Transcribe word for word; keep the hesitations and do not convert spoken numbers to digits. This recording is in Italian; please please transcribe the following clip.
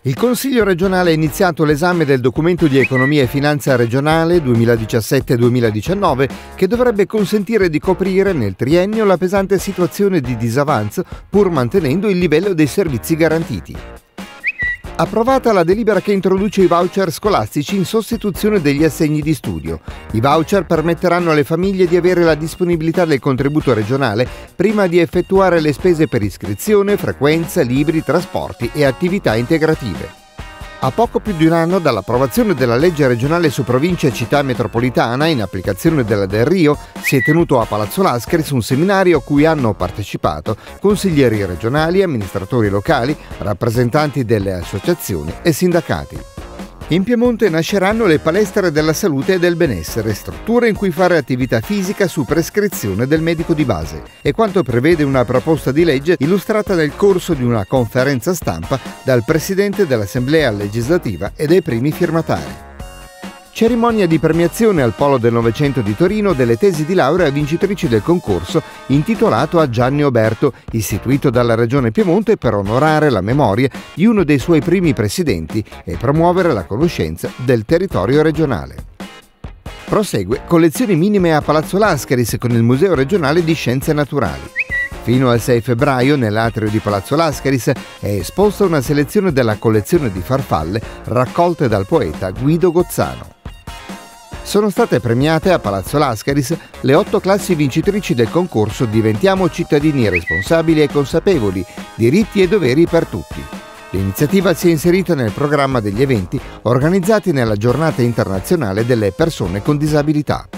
Il Consiglio regionale ha iniziato l'esame del documento di economia e finanza regionale duemiladiciassette duemiladiciannove che dovrebbe consentire di coprire nel triennio la pesante situazione di disavanzo pur mantenendo il livello dei servizi garantiti. Approvata la delibera che introduce i voucher scolastici in sostituzione degli assegni di studio. I voucher permetteranno alle famiglie di avere la disponibilità del contributo regionale prima di effettuare le spese per iscrizione, frequenza, libri, trasporti e attività integrative. A poco più di un anno dall'approvazione della legge regionale su provincia e città metropolitana, in applicazione della Del Rio, si è tenuto a Palazzo Lascaris un seminario a cui hanno partecipato consiglieri regionali, amministratori locali, rappresentanti delle associazioni e sindacati. In Piemonte nasceranno le palestre della salute e del benessere, strutture in cui fare attività fisica su prescrizione del medico di base, e quanto prevede una proposta di legge illustrata nel corso di una conferenza stampa dal Presidente dell'Assemblea legislativa e dai primi firmatari. Cerimonia di premiazione al Polo del Novecento di Torino delle tesi di laurea vincitrici del concorso intitolato a Gianni Oberto, istituito dalla Regione Piemonte per onorare la memoria di uno dei suoi primi presidenti e promuovere la conoscenza del territorio regionale. Prosegue con lezioni minime a Palazzo Lascaris con il Museo regionale di Scienze Naturali. Fino al sei febbraio, nell'atrio di Palazzo Lascaris, è esposta una selezione della collezione di farfalle raccolte dal poeta Guido Gozzano. Sono state premiate a Palazzo Lascaris le otto classi vincitrici del concorso Diventiamo cittadini responsabili e consapevoli, diritti e doveri per tutti. L'iniziativa si è inserita nel programma degli eventi organizzati nella Giornata internazionale delle persone con disabilità.